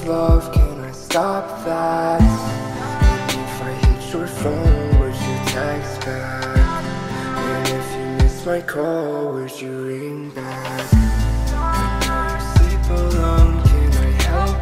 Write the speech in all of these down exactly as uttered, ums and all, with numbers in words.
love, can I stop that? And if I hit your phone, would you text back? And if you miss my call, would you ring back? I know you sleep alone, can I help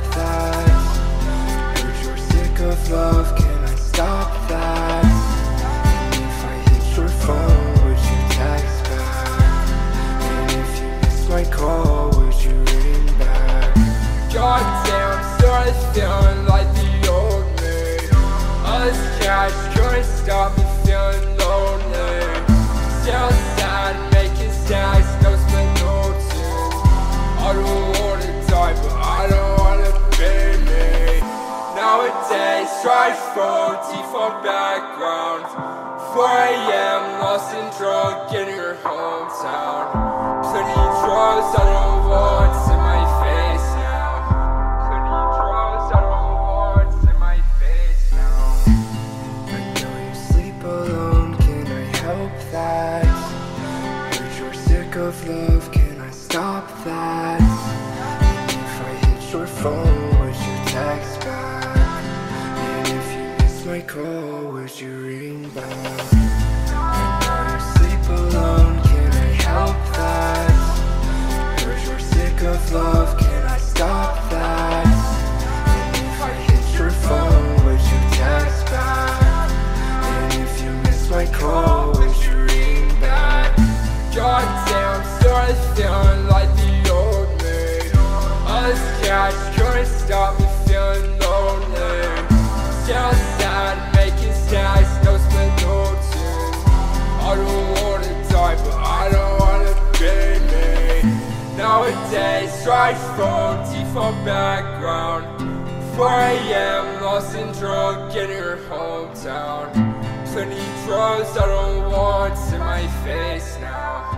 that? Heard you're sick of love, can I stop that? And if I hit your phone, would you text back? And if you miss my call, would you ring back? Goddamn, I'm started feeling like the old me. All this cash couldn't stop me feeling lonely. Still sad, making stacks, no split notices. I don't wanna die, but I don't wanna be me. Nowadays, try phone, default background. four A M, lost and drunk in your hometown. Plenty of drugs I don't want in my face now. Plenty of drugs I don't want in my face now. I know you sleep alone, can I help that? Heard you're sick of love, can I stop that? And if I hit your phone, would you text back? And if you miss my call, would you ring back? I know you sleep alone, can I help that? Heard you're sick of love, can I stop that? And if I hit your phone, would you text back? And if you miss my call, would you ring back? Goddamn, I'm started feeling like the old me. All this cash couldn't stop me feeling lonely. Still sad, making stacks, no split notices. I don't wanna die, but I don't wanna be me. Nowadays, try phone, default background. four A M, lost and drunk in your hometown. Plenty of drugs I don't want in my face now.